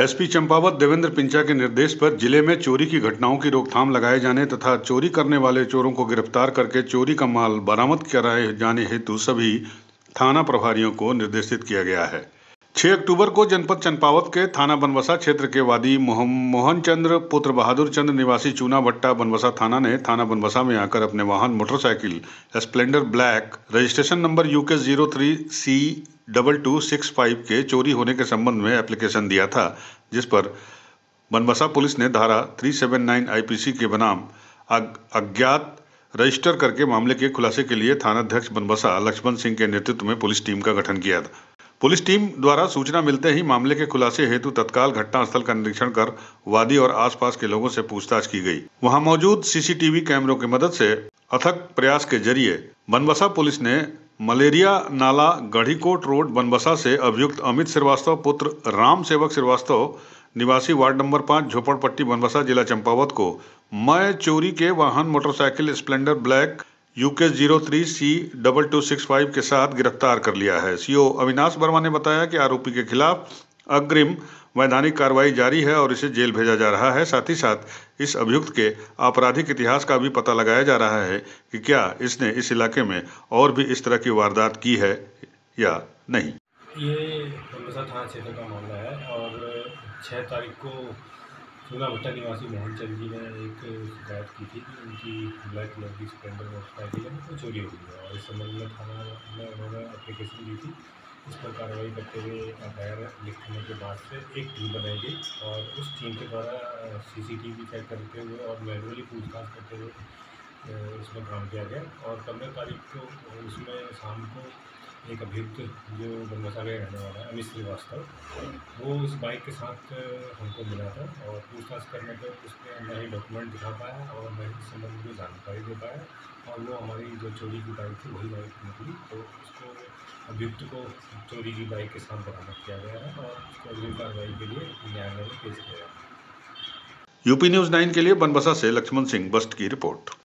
SP Champawat Devendra Pincha के निर्देश पर जिले में चोरी की घटनाओं की रोकथाम लगाए जाने तथा चोरी करने वाले चोरों को गिरफ्तार करके चोरी का माल बरामद कराए जाने हेतु सभी थाना प्रभारियों को निर्देशित किया गया है। 6 अक्टूबर को जनपद चंपावत के थाना बनबसा क्षेत्र के वादी मोहन चंद्र पुत्र बहादुर चंद निवासी चूना भट्टा बनबसा थाना ने थाना बनबसा में आकर अपने वाहन motorcycle Splendor black registration number UK 03C2265 के चोरी होने के संबंध में एप्लीकेशन दिया था, जिस पर बनबसा पुलिस ने धारा 379 IPC के बनाम अज्ञात रजिस्टर करके मामले के खुलासे के लिए थानाध्यक्ष बनबसा लक्ष्मण सिंह के नेतृत्व में पुलिस टीम का गठन किया था। पुलिस टीम द्वारा सूचना मिलते ही मामले के खुलासे हेतु तत्काल घटनास्थल का निरीक्षण कर वादी और आसपास के लोगों से पूछताछ की गई। वहां मौजूद CCTV कैमरों की मदद से अथक प्रयास के जरिए बनबसा पुलिस ने मलेरिया नाला गढ़ीकोट रोड बनबसा से अभियुक्त अमित श्रीवास्तव पुत्र राम सेवक श्रीवास्तव निवासी वार्ड नंबर 5 झोपड़पट्टी बनबसा जिला चंपावत को मैं चोरी के वाहन motorcycle Splendor black UK 03C2265 के साथ गिरफ्तार कर लिया है। CO अविनाश वर्मा ने बताया कि आरोपी के खिलाफ अग्रिम वैधानिक कार्रवाई जारी है और इसे जेल भेजा जा रहा है। साथ ही साथ इस अभियुक्त के आपराधिक इतिहास का भी पता लगाया जा रहा है कि क्या इसने इस इलाके में और भी इस तरह की वारदात की है या नहीं। ये बनबसा थाना क्षेत्र का मामला है और 6 तारीख को चूना भट्टा निवासी मोहन चंद जी ने एक शिकायत की थी कि उनकी ब्लैक कलर की स्प्लेंडर मोटरसाइकिल है वो चोरी हो गई है और इस संबंध में थाना में उन्होंने एप्लीकेशन दी थी। इस पर कार्रवाई करते हुए FIR लिखने के बाद से एक टीम बनाई गई और उस टीम के द्वारा CCTV चेक करते हुए और मैनुअली पूछताछ करते हुए इसमें काम किया गया और 15 तारीख को उसमें शाम को एक अभियुक्त जो बनबसा में रहने वाला है अमित श्रीवास्तव, वो इस बाइक के साथ हमको मिला था और पूछताछ करने पर उसने न ही डॉक्यूमेंट दिखा पाया और न ही इस संबंध में जानकारी दे पाया और वो हमारी जो चोरी की बाइक थी वही बाइक निकली, तो उसको अभियुक्त को चोरी की बाइक के साथ बरामद किया गया है और उसको अग्रिम कार्रवाई के लिए न्यायालय में पेश किया गया है। UP News 9 के लिए बनबसा से लक्ष्मण सिंह बस्ट की रिपोर्ट।